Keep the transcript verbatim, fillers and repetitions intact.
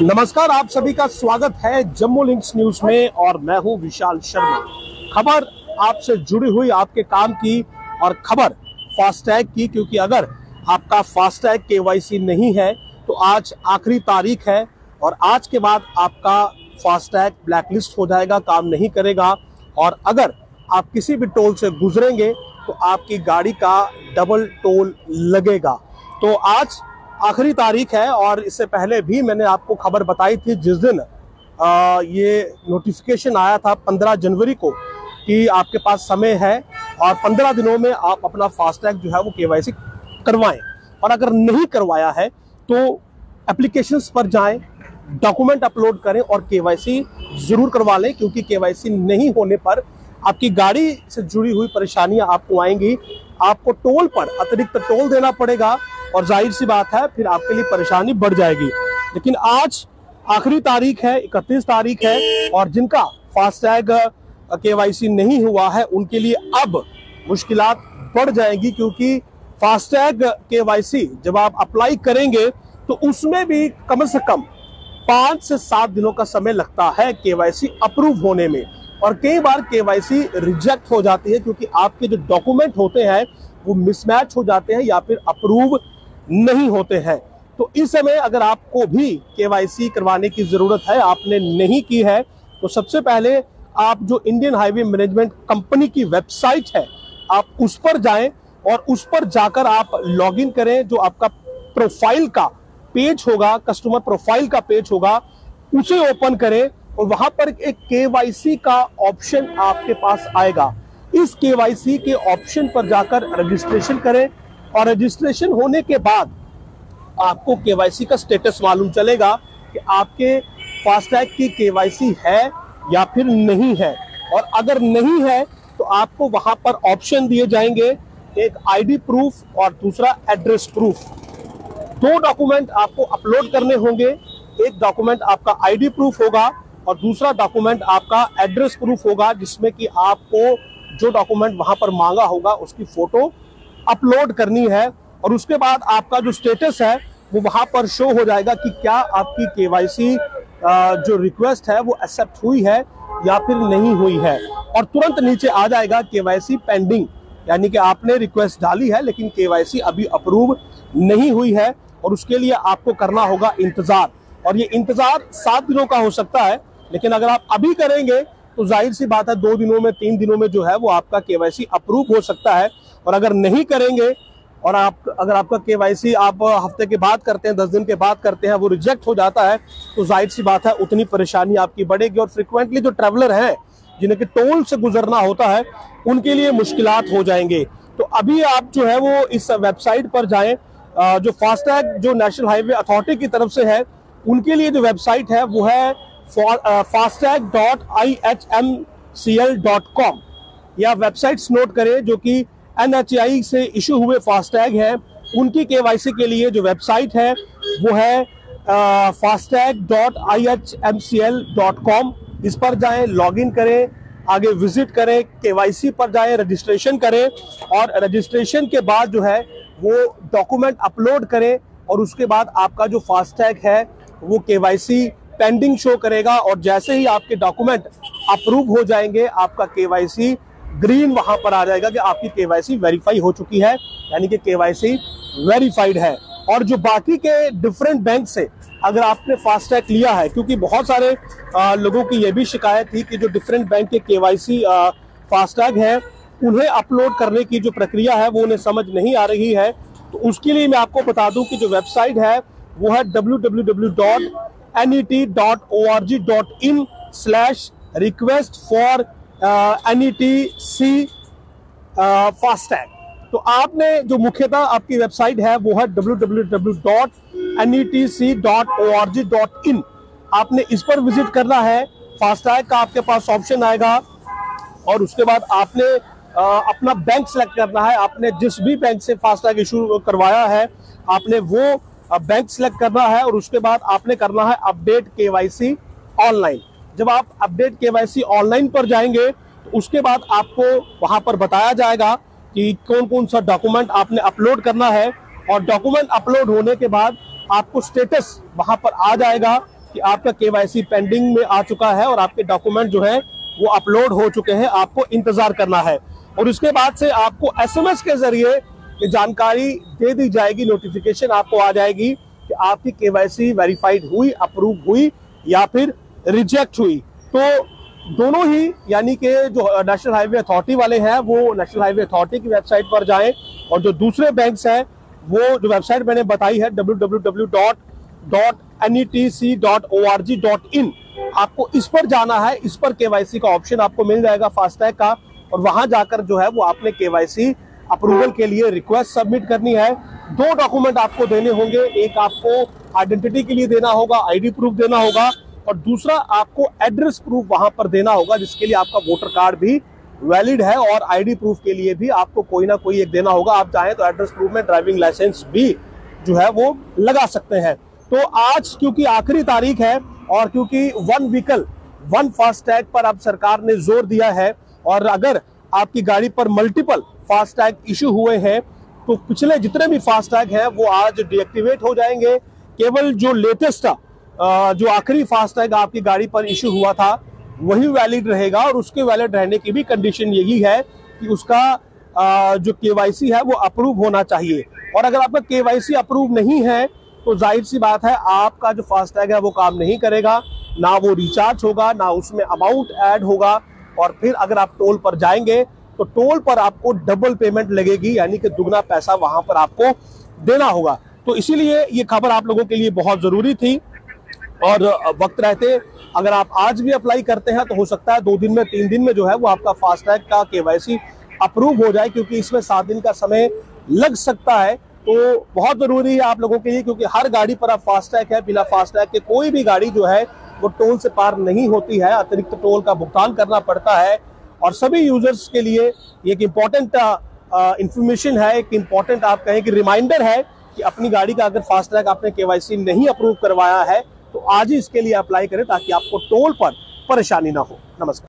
नमस्कार, आप सभी का स्वागत है जम्मू लिंक्स न्यूज में और मैं हूं विशाल शर्मा। खबर आपसे जुड़ी हुई आपके काम की और खबर फास्टैग की, क्योंकि अगर आपका फास्टैग केवाईसी नहीं है तो आज आखिरी तारीख है और आज के बाद आपका फास्टैग ब्लैकलिस्ट हो जाएगा, काम नहीं करेगा। और अगर आप किसी भी टोल से गुजरेंगे तो आपकी गाड़ी का डबल टोल लगेगा। तो आज आखिरी तारीख है और इससे पहले भी मैंने आपको खबर बताई थी जिस दिन आ, ये नोटिफिकेशन आया था पंद्रह जनवरी को कि आपके पास समय है और पंद्रह दिनों में आप अपना फास्टैग जो है वो केवाईसी करवाएं। और अगर नहीं करवाया है तो एप्लीकेशंस पर जाएं, डॉक्यूमेंट अपलोड करें और केवाईसी जरूर करवा लें, क्योंकि केवाईसी नहीं होने पर आपकी गाड़ी से जुड़ी हुई परेशानियां आपको आएंगी। आपको टोल पर अतिरिक्त टोल देना पड़ेगा और जाहिर सी बात है फिर आपके लिए परेशानी बढ़ जाएगी। लेकिन आज आखिरी तारीख है, इकतीस तारीख है और जिनका फास्टैग केवाईसी नहीं हुआ है उनके लिए अब मुश्किलात बढ़ जाएंगी, क्योंकि फास्टैग केवाईसी जब आप अप्लाई करेंगे तो उसमें भी कम से कम पांच से सात दिनों का समय लगता है केवाईसी अप्रूव होने में। और कई बार केवाईसी रिजेक्ट हो जाती है क्योंकि आपके जो डॉक्यूमेंट होते हैं वो मिसमैच हो जाते हैं या फिर अप्रूव नहीं होते हैं। तो इस समय अगर आपको भी केवाईसी करवाने की जरूरत है, आपने नहीं की है, तो सबसे पहले आप जो इंडियन हाईवे मैनेजमेंट कंपनी की वेबसाइट है आप उस पर जाएं और उस पर जाकर आप लॉगिन करें। जो आपका प्रोफाइल का पेज होगा, कस्टमर प्रोफाइल का पेज होगा, उसे ओपन करें और वहां पर एक केवाईसी का ऑप्शन आपके पास आएगा। इस केवाईसी के ऑप्शन पर जाकर रजिस्ट्रेशन करें और रजिस्ट्रेशन होने के बाद आपको केवाईसी का स्टेटस मालूम चलेगा कि आपके फास्टैग की केवाईसी है या फिर नहीं है। और अगर नहीं है तो आपको वहां पर ऑप्शन दिए जाएंगे, एक आईडी प्रूफ और दूसरा एड्रेस प्रूफ। दो डॉक्यूमेंट आपको अपलोड करने होंगे, एक डॉक्यूमेंट आपका आईडी प्रूफ होगा और दूसरा डॉक्यूमेंट आपका एड्रेस प्रूफ होगा, जिसमें कि आपको जो डॉक्यूमेंट वहां पर मांगा होगा उसकी फोटो अपलोड करनी है। और उसके बाद आपका जो स्टेटस है वो वहां पर शो हो जाएगा कि क्या आपकी केवाईसी जो रिक्वेस्ट है वो एक्सेप्ट हुई है या फिर नहीं हुई है। और तुरंत नीचे आ जाएगा केवाईसी पेंडिंग, यानी कि आपने रिक्वेस्ट डाली है लेकिन केवाईसी अभी अप्रूव नहीं हुई है और उसके लिए आपको करना होगा इंतजार। और ये इंतजार सात दिनों का हो सकता है, लेकिन अगर आप अभी करेंगे तो जाहिर सी बात है दो दिनों में, तीन दिनों में जो है वो आपका केवाईसी अप्रूव हो सकता है। और अगर नहीं करेंगे और आप अगर आपका केवाईसी आप हफ्ते के बाद करते हैं, दस दिन के बाद करते हैं, वो रिजेक्ट हो जाता है, तो जाहिर सी बात है उतनी परेशानी आपकी बढ़ेगी। और फ्रिक्वेंटली जो ट्रैवलर हैं जिन्हें कि टोल से गुजरना होता है उनके लिए मुश्किलात हो जाएंगे। तो अभी आप जो है वो इस वेबसाइट पर जाएं, जो फास्टैग जो नेशनल हाईवे अथॉरिटी की तरफ से है उनके लिए जो वेबसाइट है वो है FASTag dot I H M C L dot com. या वेबसाइट्स नोट करें जो कि एन एच ए आई से इशू हुए फास्टैग है उनकी केवाईसी के लिए जो वेबसाइट है वो है FASTag dot I H M C L dot com. इस पर जाएं, लॉगिन करें, आगे विजिट करें, केवाईसी पर जाएं, रजिस्ट्रेशन करें और रजिस्ट्रेशन के बाद जो है वो डॉक्यूमेंट अपलोड करें और उसके बाद आपका जो फास्टैग है वो केवाईसी पेंडिंग शो करेगा। और जैसे ही आपके डॉक्यूमेंट अप्रूव हो जाएंगे आपका केवाईसी ग्रीन वहां पर आ जाएगा कि आपकी केवाईसी वेरीफाई हो चुकी है, यानी कि केवाईसी वेरीफाइड है। और जो बाकी के डिफरेंट बैंक से अगर आपने फास्टैग लिया है, क्योंकि बहुत सारे आ, लोगों की यह भी शिकायत थी कि जो डिफरेंट बैंक के केवाईसी फास्टैग है उन्हें अपलोड करने की जो प्रक्रिया है वो उन्हें समझ नहीं आ रही है। तो उसके लिए मैं आपको बता दूं कि जो वेबसाइट है वो है W W W dot N E T dot O R G dot in slash request for N E T C FASTag. तो आपने जो मुख्यतः आपकी वेबसाइट है वो है W W W dot N E T C dot O R G dot in. आपने इस पर विजिट करना है, फास्टैग का आपके पास ऑप्शन आएगा और उसके बाद आपने आ, अपना बैंक सेलेक्ट करना है। आपने जिस भी बैंक से फास्टैग इशू करवाया है आपने वो बैंक सेलेक्ट करना है और उसके बाद आपने करना है अपडेट केवाईसी ऑनलाइन। जब आप अपडेट केवाईसी ऑनलाइन पर जाएंगे तो उसके बाद आपको वहां पर बताया जाएगा कि कौन कौन सा डॉक्यूमेंट आपने अपलोड करना है और डॉक्यूमेंट अपलोड होने के बाद आपको स्टेटस वहां पर आ जाएगा कि आपका केवाईसी पेंडिंग में आ चुका है और आपके डॉक्यूमेंट जो है वो अपलोड हो चुके हैं, आपको इंतजार करना है। और उसके बाद से आपको एसएमएस के जरिए ये जानकारी दे दी जाएगी, नोटिफिकेशन आपको आ जाएगी कि आपकी केवाईसी वेरीफाइड हुई, अप्रूव हुई या फिर रिजेक्ट हुई। तो दोनों ही, यानी कि जो नेशनल हाईवे अथॉरिटी वाले हैं वो नेशनल हाईवे अथॉरिटी की वेबसाइट पर जाएं, और जो दूसरे बैंक्स हैं वो जो वेबसाइट मैंने बताई है W W W dot N E T C dot O R G dot in, आपको इस पर जाना है। इस पर केवाईसी का ऑप्शन आपको मिल जाएगा फास्टैग का, और वहां जाकर जो है वो आपने केवाईसी अप्रूवल के लिए रिक्वेस्ट सबमिट करनी है। दो डॉक्यूमेंट आपको देने होंगे, एक आपको आइडेंटिटी के लिए देना होगा, आईडी प्रूफ देना होगा, और दूसरा आपको एड्रेस प्रूफ वहां पर देना होगा, जिसके लिए आपका वोटर कार्ड भी वैलिड है, और आईडी प्रूफ के लिए भी आपको कोई ना कोई एक देना होगा। आप चाहें तो एड्रेस प्रूफ में ड्राइविंग लाइसेंस भी जो है वो लगा सकते हैं। तो आज क्योंकि आखिरी तारीख है और क्योंकि वन व्हीकल वन फास्टैग पर अब सरकार ने जोर दिया है, और अगर आपकी गाड़ी पर मल्टीपल फास्टैग इशू हुए हैं तो पिछले जितने भी फास्टैग हैं वो आज डीएक्टिवेट हो जाएंगे। केवल जो लेटेस्ट जो आखिरी फास्टैग आपकी गाड़ी पर इशू हुआ था वही वैलिड रहेगा, और उसके वैलिड रहने की भी कंडीशन यही है कि उसका जो केवाईसी है वो अप्रूव होना चाहिए। और अगर आपका केवाईसी अप्रूव नहीं है तो जाहिर सी बात है आपका जो फास्टैग है वो काम नहीं करेगा, ना वो रिचार्ज होगा, ना उसमें अमाउंट ऐड होगा, और फिर अगर आप टोल पर जाएंगे तो टोल पर आपको डबल पेमेंट लगेगी, यानी कि दुगना पैसा वहां पर आपको देना होगा। तो इसीलिए ये खबर आप लोगों के लिए बहुत जरूरी थी, और वक्त रहते अगर आप आज भी अप्लाई करते हैं तो हो सकता है दो दिन में, तीन दिन में जो है वो आपका फास्टैग का केवाईसी अप्रूव हो जाए, क्योंकि इसमें सात दिन का समय लग सकता है। तो बहुत जरूरी है आप लोगों के लिए, क्योंकि हर गाड़ी पर अब फास्टैग है। बिना फास्टैग के कोई भी गाड़ी जो है वो टोल से पार नहीं होती है, अतिरिक्त टोल का भुगतान करना पड़ता है। और सभी यूजर्स के लिए एक इम्पॉर्टेंट इंफॉर्मेशन है, एक इम्पॉर्टेंट आप कहें कि रिमाइंडर है कि अपनी गाड़ी का अगर फास्टैग आपने केवाईसी नहीं अप्रूव करवाया है तो आज ही इसके लिए अप्लाई करें, ताकि आपको टोल पर परेशानी ना हो। नमस्कार।